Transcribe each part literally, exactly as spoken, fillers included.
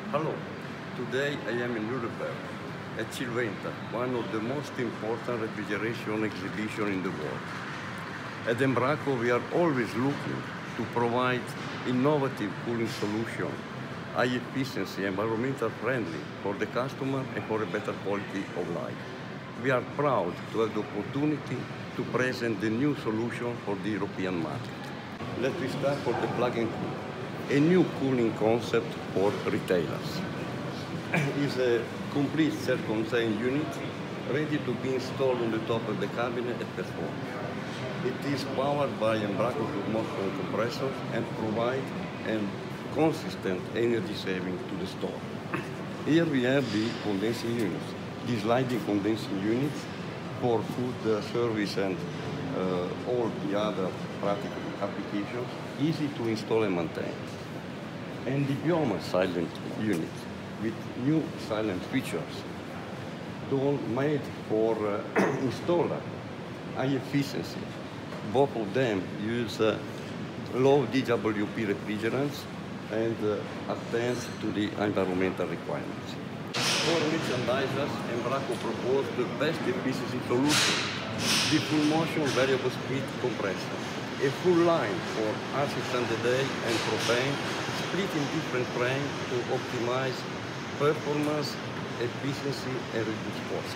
Hello, today I am in Nuremberg at Chilventa, one of the most important refrigeration exhibitions in the world. At Embraco, we are always looking to provide innovative cooling solutions, high efficiency, environmental friendly for the customer and for a better quality of life. We are proud to have the opportunity to present the new solution for the European market. Let me start for the plug and cool. A new cooling concept for retailers. It's a complete self-contained unit ready to be installed on the top of the cabinet and perform. It is powered by Embraco motion compressors and provide a consistent energy saving to the store. Here we have the condensing units, the sliding condensing units for food uh, service and uh, all the other practical applications, easy to install and maintain. And the bioma silent unit with new silent features, all made for uh, installer, high efficiency. Both of them use uh, low D W P refrigerants and uh, attend to the environmental requirements. For merchandisers, Embraco proposed the best efficiency solution, the full motion variable speed compressor, a full line for acid standard A and propane, split in different frames to optimize performance, efficiency, and reduce cost.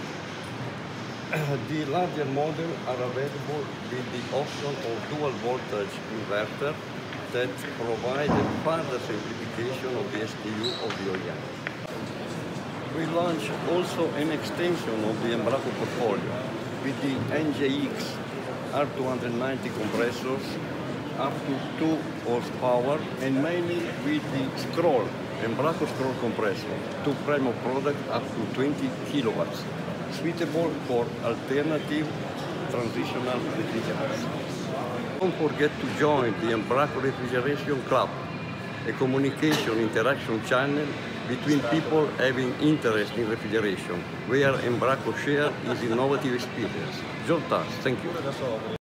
The larger models are available with the option of dual voltage inverter that provide a further simplification of the S K U of the O E M. We launched also an extension of the Embraco portfolio with the N J X R two ninety compressors up to two horsepower and mainly with the scroll, Embraco scroll compressor, two premium product up to twenty kilowatts, suitable for alternative transitional refrigerants. Don't forget to join the Embraco Refrigeration Club, a communication interaction channel between people having interest in refrigeration, where Embraco shares its innovative experience. Join us. Thank you.